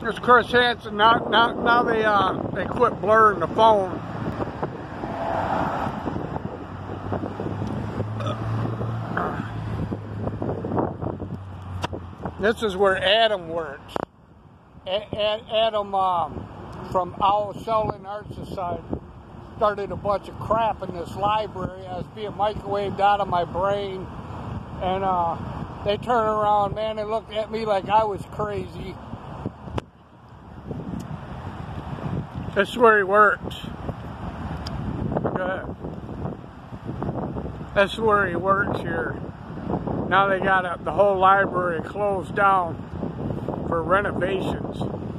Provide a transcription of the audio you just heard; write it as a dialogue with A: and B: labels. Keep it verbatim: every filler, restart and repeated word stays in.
A: It's Chris Hansen. Now, now, now they uh, they quit blurring the phone. This is where Adam works. A A Adam um, from Owl Selling Art Society started a bunch of crap in this library. I was being microwaved out of my brain, and uh, they turned around, man. They looked at me like I was crazy. This is where he works. Good. That's where he works here. Now they got a, the whole library closed down for renovations.